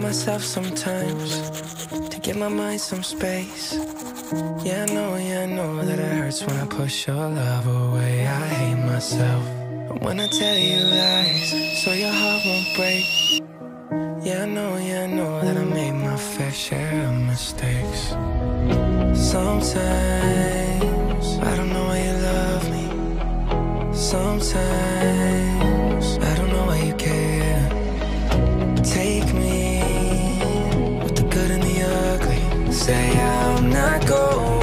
myself sometimes to give my mind some space. Yeah, I know that it hurts when I push your love away. I hate myself when I tell you lies, so your heart won't break. Yeah, I know that I made my fair share of mistakes. Sometimes I don't know why you love me. Sometimes I don't know why you care. Take me with the good and the ugly. Say I'm not going